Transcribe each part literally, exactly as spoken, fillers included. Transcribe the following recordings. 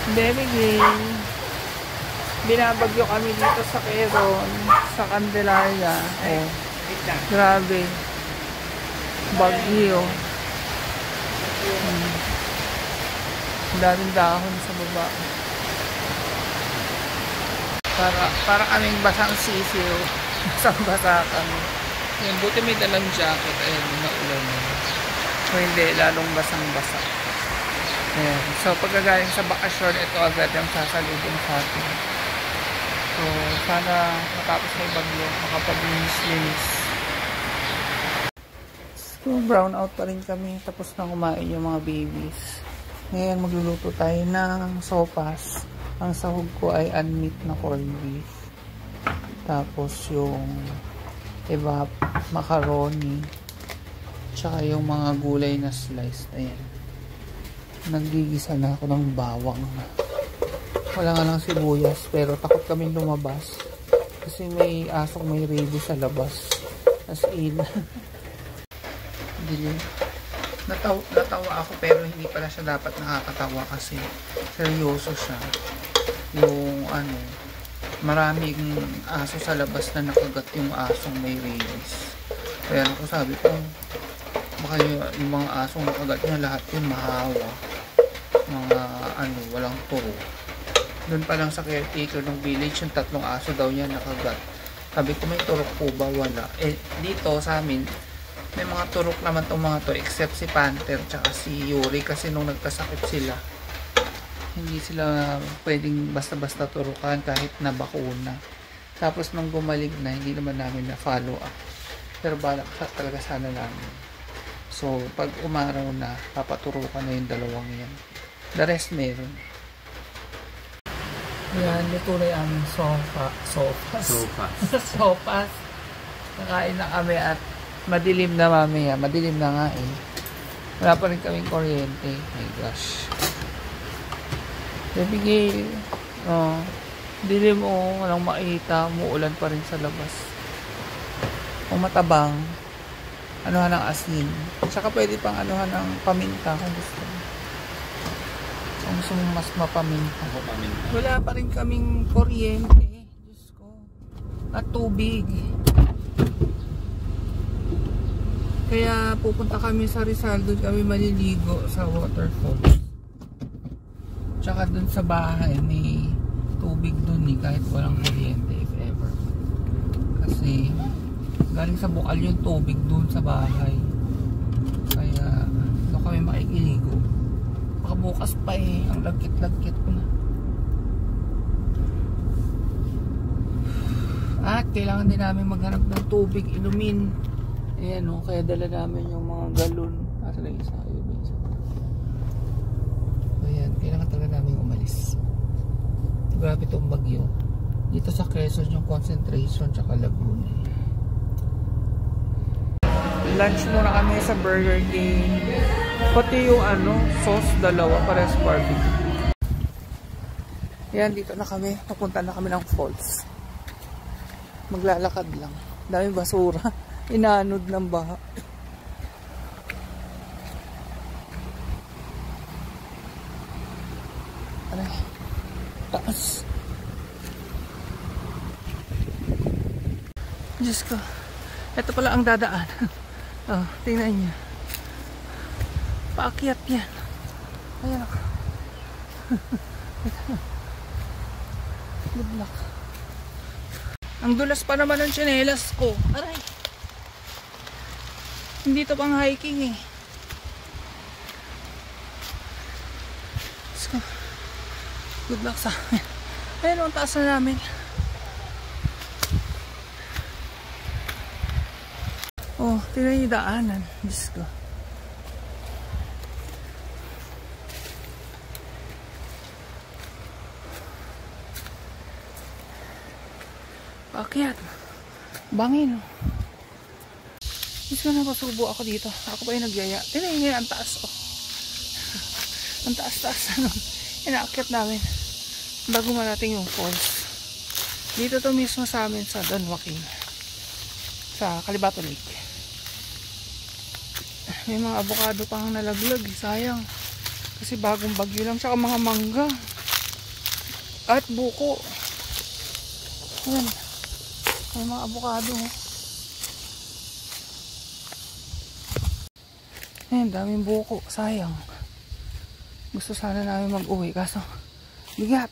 Bebigay. Binabagyo kami dito sa Quezon, sa Candelaria. Oh, grabe. Bagyo. Hmm. Daming dahon sa baba. Para, para kaming basang sisiw. Basang basa kami. Yan, buti may dalang jacket. Ayan, naulan na. O hindi, lalong basang basa. Ayan. So, pagkagaling sa bakasyon, ito agad yung sasalubong sa atin. So, sana matapos na yung bagyo, makapag-linis-linis. So, brown out pa rin kami. Tapos na kumain yung mga babies. Ngayon, magluluto tayo ng sopas. Ang sahog ko ay unmeat na corned beef. Tapos yung iba, macaroni. Tsaka yung mga gulay na sliced. Ayan. Naggigisa na ako ng bawang. Wala nga lang sibuyas. Pero takot kami lumabas. Kasi may asong may rabies sa labas. As in. Dilim. Nataw natawa ako pero hindi pala siya dapat nakakatawa kasi seryoso siya. Yung ano, maraming aso sa labas na nakagat yung asong may rabies. Kaya ako sabi ko, baka yung, yung mga asong nakagat niya lahat yung mahawa. Mga ano, walang turo. Doon pa lang sa caretaker ng village, yung tatlong aso daw niya nakagat. Sabi ko, may turok po ba? Wala. Eh, dito sa amin, may mga turok naman itong mga to except si Panther tsaka si Yuri kasi nung nagkasakit sila hindi sila pwedeng basta-basta turukan kahit na bakuna. Tapos nung gumaling na hindi naman namin na follow up pero balak talaga sana namin. So pag umaraw na papaturukan na yung dalawang yan. The rest meron. Yan, ito na yung aming sofa sopas sopas sopas nakain na kami at madilim na mamaya. Madilim na nga eh. Wala pa rin kaming kuryente. My gosh. Bibigay. Oh, dilim o. Oh, walang makita. Muulan pa rin sa labas. Kung matabang, anuhan ng asin. Saka pwede pang anuhan ng paminta kung gusto. Kung gusto mo mas mapaminta. Wala pa rin kaming kuryente. Diyos ko. At tubig. Kaya pupunta kami sa Rizal, doon kami maliligo sa waterfalls. Tsaka doon sa bahay may tubig doon eh, kahit walang kuryente if ever. Kasi galing sa bukal yung tubig doon sa bahay. Kaya doon kami makikiligo. Baka bukas pa eh, ang lagkit-lagkit ko na. At kailangan din namin maghanap ng tubig, inumin. Ayan o, kaya dala namin yung mga galon. Asa lang isa, ayun ba isa. Ayan, kailangan talaga namin umalis. Grabe itong bagyo. Dito sa Quezon yung concentration tsaka Laguna. Lunch muna kami sa Burger King. Pati yung ano, sauce dalawa para sa barbecue. Ayan, dito na kami. Papunta na kami ng falls. Maglalakad lang. Dami basura. Inanod ng baha. Aray. Taas. Diyos ko. Ito pala ang dadaan. Oh, tingnan niyo. Paakyat yan. Ayan ako. Good luck. Ang dulas pa naman ng tsinelas ko. Aray. Hindi to pang hiking eh. So, good luck sa amin. Ayun ang taas na namin. Oh, tingnan yung daanan. Diyos ko. Paakyat. Bangin oh. Diyos ko, napasubo ako dito. Ako pa yung nagyaya. Tingnan nyo ang taas oh. Ang taas-taas ano. Inaakyat namin bago marating yung falls. Dito to mismo sa amin sa Don Joaquin, sa Calibato Lake. May mga avocado pang nalaglag. Sayang. Kasi bagong bagyo lang. Tsaka mga mangga. At buko. Ayan. May mga avocado. Ayan, daming buko. Sayang. Gusto sana namin mag-uwi. Kaso, bigat.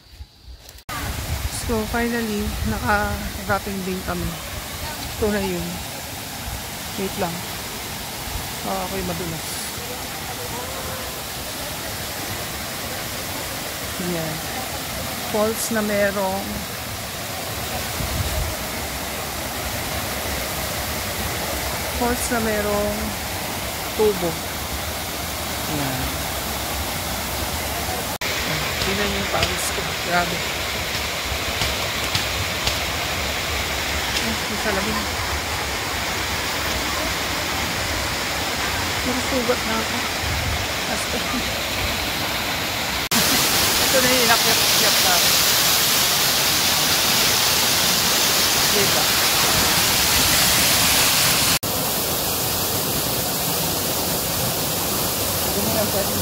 So, finally, nakarating din kami. Ito na yun. Wait lang. Ah, ako'y madulas. Ayan. Falls na merong falls na merong tubo. Ayan. Tingnan yung pawis ko. Grabe. Ay, sa labi. Sugat na ako. Basta. Ito na yung inakyat-kyat na ako. Diba? Ganyan ang pwede.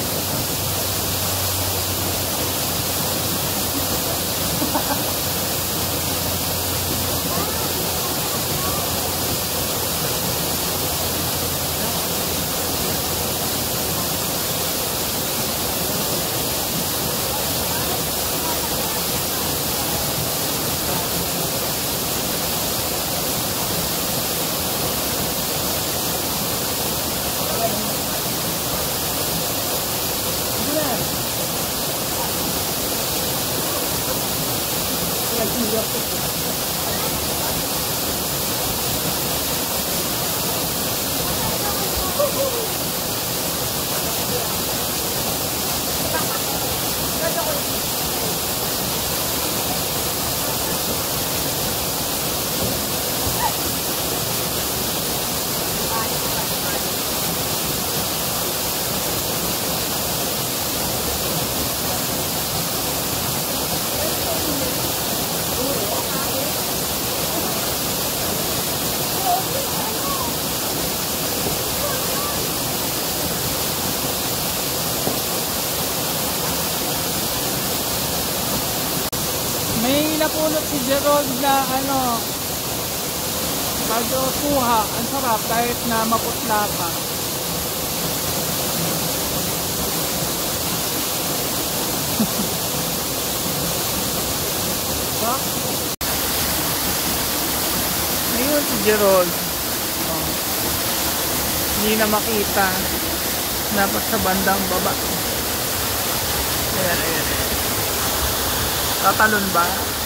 May napulot si Gerald na ano, medyo kuha, ang sarap kahit na maputla pa. Diba? Ayun si Gerald. Oh. Hindi na makita. Dapat sa bandang baba. Ayan, ayan, ayan. Tatalon ba?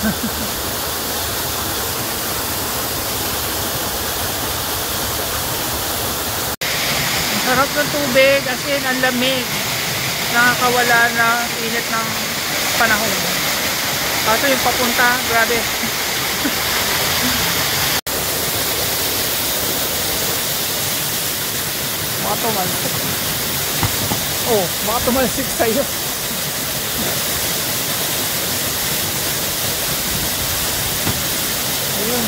Ang sarap ng tubig, as in ang lamig. Nakakawala na init ng panahon. Kaso yung papunta, grabe. Baka tumalsik. Oh, baka tumalsik sa'yo. Ayun.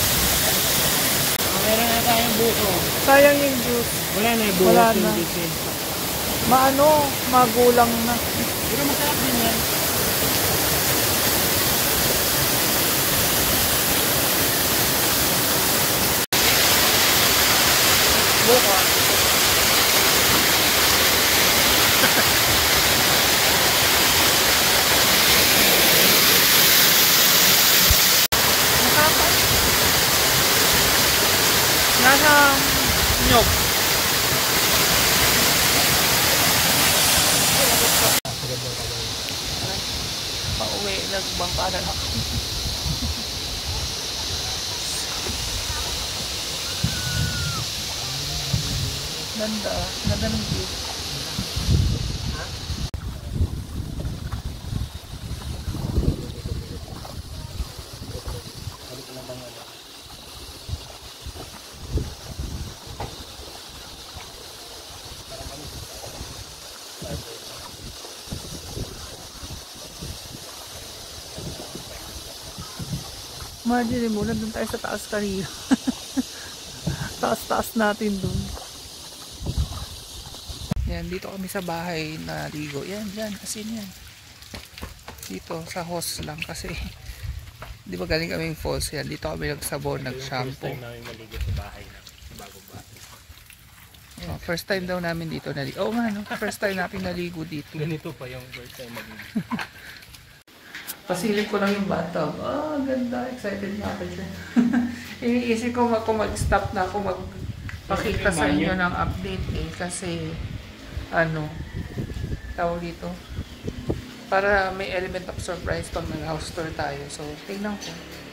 Meron na tayong buko. Sayang yung juice. Wala na yung buko. Wala na. Maano, magulang na. Pero masarap din yan. Buko. Nasa nyog. Pauwi, nagbangka na lang. Ganda, ganda ng view. Imagine mo, nandun tayo sa taas kanina. Taas-taas natin dun. Yan, dito kami sa bahay na ligo. Yan, yan, asin yan. dito sa host lang kasi di ba galing kaming falls yan. Dito kami nagsabon, Ito yung first nag-shampoo. time namin maligo sa bahay na. Sa bagong bahay. Oh, first time daw namin dito naligo. Oo nga, no? First time natin naligo dito. Ganito pa yung first time maligo. Pasilip ko lang yung bathtub. Ah, ganda. Excited na ako dyan. Iniisip ko mag- kung mag-stop na ako magpakita sa inyo ng update eh. Kasi, ano, tawag dito. Para may element of surprise pag nag-house tour tayo. So, tingnan ko.